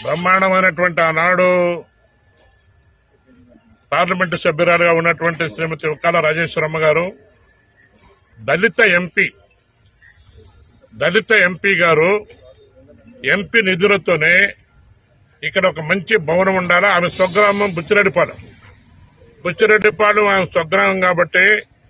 బ్రహ్మాండమైనటువంటి ఆనాడు పార్లమెంటు సభ్యురాలుగా ఉన్నటువంటి శ్రీమతి ఉక్కాల రాజేశ్వరమ్మ గారు దళిత ఎంపీ గారు ఎంపీ నిధులతోనే ఇక్కడ ఒక మంచి భవనం ఉండాలా. ఆమె స్వగ్రామం బుచ్చిరెడ్డిపాలెం ఆమె స్వగ్రామం కాబట్టి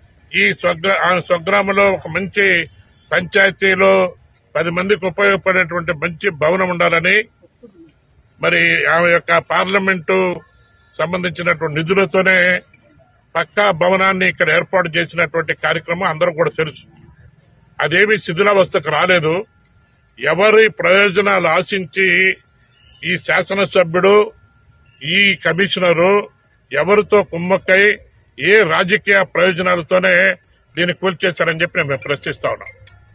ఆమె స్వగ్రామంలో ఒక మంచి పంచాయతీలో 10 మందికి ఉపయోగపడేటువంటి మంచి భవనం ఉండాలని మరి ఆమె యొక్క పార్లమెంటు సంబంధించినటువంటి నిధులతోనే పక్కా భవనాన్ని ఇక్కడ ఏర్పాటు చేసినటువంటి కార్యక్రమం అందరూ కూడా తెలుసు. అదేమీ శిథిలావస్థకు రాలేదు. ఎవరి ప్రయోజనాలు ఆశించి ఈ శాసనసభ్యుడు ఈ కమిషనరు ఎవరితో కుమ్మక్కై ఏ రాజకీయ ప్రయోజనాలతోనే దీన్ని కూల్చేశారని చెప్పి మేము ప్రశ్నిస్తా ఉన్నాం.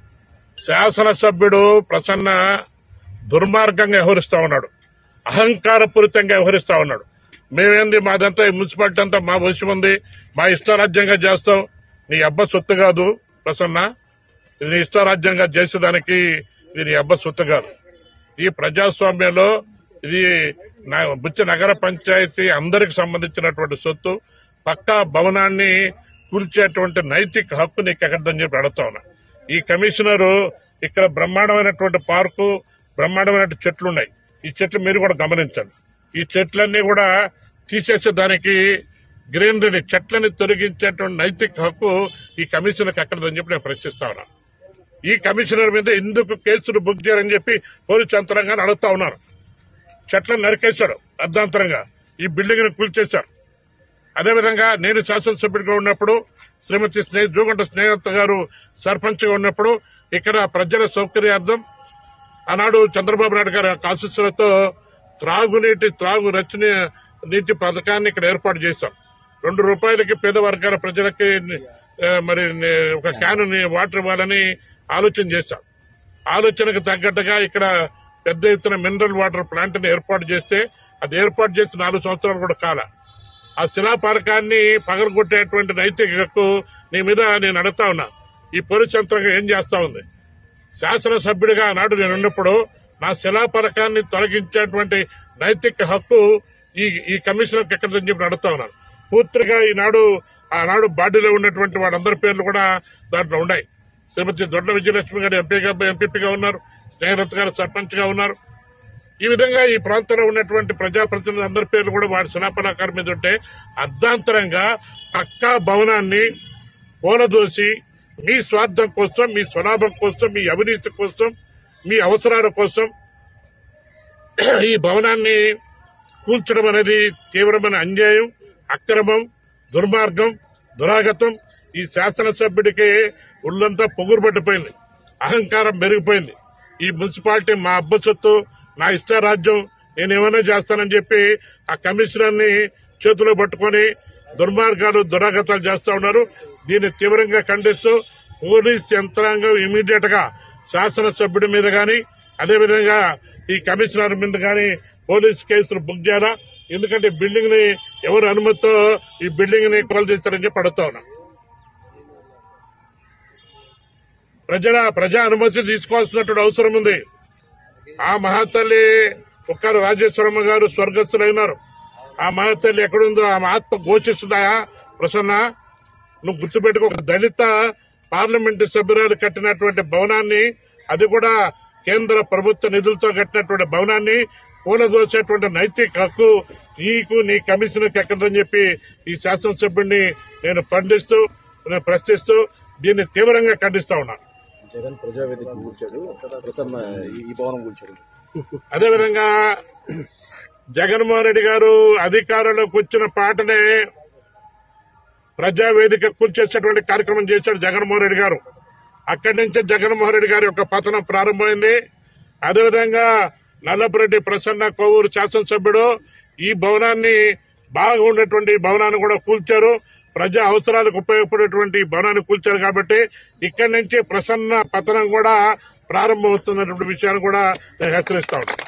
శాసనసభ్యుడు ప్రసన్న దుర్మార్గంగా వ్యవహరిస్తా ఉన్నాడు, అహంకారపూరితంగా వ్యవహరిస్తా ఉన్నాడు. మేమేంది మాదంతా ఈ మున్సిపాలిటీ అంతా మా వశం ఉంది, మా ఇష్టారాజ్యంగా చేస్తాం. నీ అబ్బ సొత్తు కాదు ప్రసన్న, నీ ఇష్టారాజ్యంగా చేసేదానికి ఇది నీ అబ్బ సొత్తు కాదు. ఈ ప్రజాస్వామ్యంలో ఇది బుచ్చి నగర పంచాయతీ అందరికి సంబంధించినటువంటి సొత్తు. పక్కా భవనాన్ని కూల్చేటువంటి నైతిక హక్కు నీకు ఎక్కడదని చెప్పి అడుగుతా ఉన్నా. ఈ కమిషనరు ఇక్కడ బ్రహ్మాండమైనటువంటి పార్కు, బ్రహ్మాండమైన చెట్లున్నాయి. ఈ చెట్లు మీరు కూడా గమనించండి. ఈ చెట్లన్నీ కూడా తీసేసేదానికి గ్రీనరీ చెట్లని తొలగించేటువంటి నైతిక హక్కు ఈ కమిషనర్కి ఎక్కడదని చెప్పి నేను ప్రశ్నిస్తా ఉన్నా. ఈ కమిషనర్ మీద ఎందుకు కేసులు బుక్ చేయాలని చెప్పి పోలీసు యంత్రాంగాన్ని అడుగుతా ఉన్నారు. చెట్లను నరికేశారు అర్ధాంతరంగా, ఈ బిల్డింగ్ ను కూల్చేశారు. అదేవిధంగా నేను శాసనసభ్యుడిగా ఉన్నప్పుడు శ్రీమతి జూగంట స్నేహత గారు సర్పంచ్ గా ఉన్నప్పుడు ఇక్కడ ప్రజల సౌకర్యార్థం ఆనాడు చంద్రబాబు నాయుడు గారి ఆశీస్సులతో త్రాగు నీటి పథకాన్ని ఇక్కడ ఏర్పాటు చేశాం. 2 రూపాయలకి పేద వర్గాల ప్రజలకి మరి ఒక క్యాను వాటర్ ఇవ్వాలని ఆలోచన చేశాం. ఆలోచనకు తగ్గట్టుగా ఇక్కడ పెద్ద ఎత్తున మినరల్ వాటర్ ప్లాంట్ ని ఏర్పాటు చేస్తే అది ఏర్పాటు చేసి 4 సంవత్సరాలు కూడా కాల. ఆ శిలాపాలకాన్ని పగలగొట్టేటువంటి నైతిక హక్కు నీ మీద నేను అడుగుతా ఉన్నా. ఈ పోలీసు యంత్రాంగం ఏం చేస్తా ఉంది? శాసనసభ్యుడిగా నాడు నేను ఉన్నప్పుడు నా శిలాపలకాన్ని తొలగించేటువంటి నైతిక హక్కు ఈ కమిషనర్కి ఎక్కడదని చెప్పి అడుగుతా ఉన్నాను. పూర్తిగా ఆనాడు బాడీలో ఉన్నటువంటి వాళ్ళందరి పేర్లు కూడా దాంట్లో ఉన్నాయి. శ్రీమతి దొడ్ల విజయలక్ష్మి గారు ఎంపీపీగా ఉన్నారు, స్నేహలత గారు సర్పంచ్ గా ఉన్నారు. ఈ విధంగా ఈ ప్రాంతంలో ఉన్నటువంటి ప్రజాప్రతినిధులు అందరి పేర్లు కూడా వాడి శిలాపలకాల మీద ఉంటే అర్ధాంతరంగా పక్కా భవనాన్ని కూలదోసి మీ స్వార్థం కోసం, మీ స్వలాభం కోసం, మీ అవినీతి కోసం, మీ అవసరాల కోసం ఈ భవనాన్ని కూల్చడం అనేది తీవ్రమైన అన్యాయం, అక్రమం, దుర్మార్గం, దురాగతం. ఈ శాసనసభ్యుడికి ఒళ్ళంతా పొగురు పట్టిపోయింది, అహంకారం పెరిగిపోయింది. ఈ మున్సిపాలిటీ మా అబ్బ సొత్తు, నా ఇష్టారాజ్యం, నేనేమైనా చేస్తానని చెప్పి ఆ కమిషనర్ ని చేతిలో పట్టుకుని దుర్మార్గాలు, దురాగతాలు చేస్తా ఉన్నారు. దీన్ని తీవ్రంగా ఖండిస్తూ పోలీస్ యంత్రాంగం ఇమీడియట్ గా శాసనసభ్యుడి మీద గాని అదేవిధంగా ఈ కమిషనర్ మీద గాని పోలీస్ కేసులు బుక్ చేయాలా. ఎందుకంటే బిల్డింగ్ ని ఎవరు అనుమతితో ఈ బిల్డింగ్ ని కొలదీస్తారని చెప్పి అడుగుతా ఉన్నా. ప్రజా అనుమతి తీసుకోవాల్సినటువంటి అవసరం ఉంది. ఆ మహాతల్లి ఉక్కాల రాజేశ్వరమ్మ గారు స్వర్గస్థులైనారు. ఆ మహాతల్లి ఎక్కడుందో ఆమె ఆత్మ ఘోషిస్తుందా? ప్రసన్న, నువ్వు గుర్తుపెట్టుకో. దళిత పార్లమెంటు సభ్యురాలు కట్టినటువంటి భవనాన్ని, అది కూడా కేంద్ర ప్రభుత్వ నిధులతో కట్టినటువంటి భవనాన్ని కూలదోసేటువంటి నైతిక హక్కు నీకు, నీ కమిషనర్కి ఎక్కదని చెప్పి ఈ శాసనసభ్యుడిని నేను ప్రశ్నిస్తూ దీన్ని తీవ్రంగా ఖండిస్తా ఉన్నాను. జగన్ ప్రజావేదిక కూర్చాడు, ప్రసన్న ఈ భవనం కూర్చాడు. అదేవిధంగా జగన్మోహన్ రెడ్డి గారు అధికారంలోకి వచ్చిన పాటనే ప్రజావేదిక కూల్చేసేటువంటి కార్యక్రమం చేశాడు జగన్మోహన్ రెడ్డి గారు. అక్కడి నుంచే జగన్మోహన్ రెడ్డి గారి యొక్క పతనం ప్రారంభమైంది. అదేవిధంగా నల్లపురెడ్డి ప్రసన్న కోవూరు శాసనసభ్యుడు ఈ భవనాన్ని, బాగా ఉన్నటువంటి భవనాన్ని కూడా కూల్చారు. ప్రజా అవసరాలకు ఉపయోగపడేటువంటి భవనాన్ని కూల్చారు. కాబట్టి ఇక్కడి నుంచి ప్రసన్న పతనం కూడా ప్రారంభమవుతున్నటువంటి విషయాన్ని కూడా నేను హెచ్చరిస్తా ఉన్నాను.